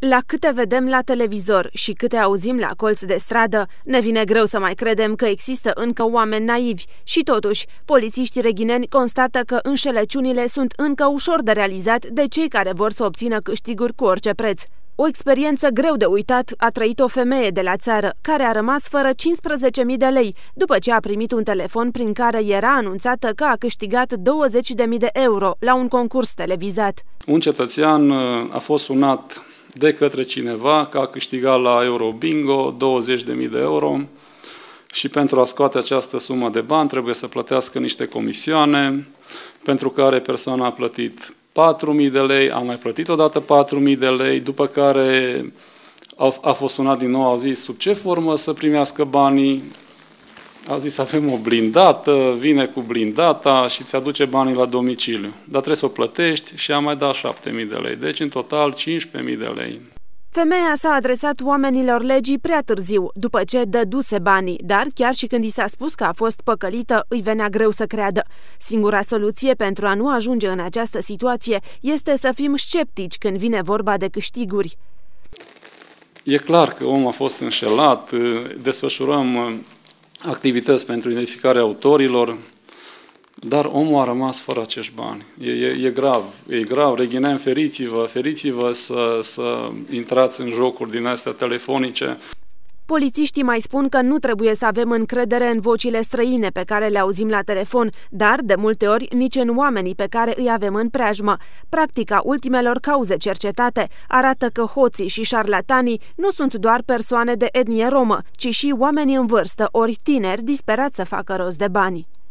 La câte vedem la televizor și câte auzim la colț de stradă, ne vine greu să mai credem că există încă oameni naivi și totuși, polițiștii reghineni constată că înșelăciunile sunt încă ușor de realizat de cei care vor să obțină câștiguri cu orice preț. O experiență greu de uitat a trăit o femeie de la țară, care a rămas fără 15.000 de lei, după ce a primit un telefon prin care era anunțată că a câștigat 20.000 de euro la un concurs televizat. Un cetățean a fost sunat de către cineva că a câștigat la Eurobingo 20.000 de euro și pentru a scoate această sumă de bani trebuie să plătească niște comisioane, pentru care persoana a plătit 4.000 de lei, a mai plătit odată 4.000 de lei, după care a fost sunat din nou, a zis sub ce formă să primească banii, a zis avem o blindată, vine cu blindata și îți aduce banii la domiciliu, dar trebuie să o plătești și a mai dat 7.000 de lei, deci în total 15.000 de lei. Femeia s-a adresat oamenilor legii prea târziu, după ce dăduse banii, dar chiar și când i s-a spus că a fost păcălită, îi venea greu să creadă. Singura soluție pentru a nu ajunge în această situație este să fim sceptici când vine vorba de câștiguri. E clar că omul a fost înșelat, desfășurăm activități pentru identificarea autorilor, dar omul a rămas fără acești bani. E grav. Reghineni, feriți-vă să intrați în jocuri din astea telefonice. Polițiștii mai spun că nu trebuie să avem încredere în vocile străine pe care le auzim la telefon, dar, de multe ori, nici în oamenii pe care îi avem în preajmă. Practica ultimelor cauze cercetate arată că hoții și șarlatanii nu sunt doar persoane de etnie romă, ci și oameni în vârstă ori tineri disperați să facă rost de bani.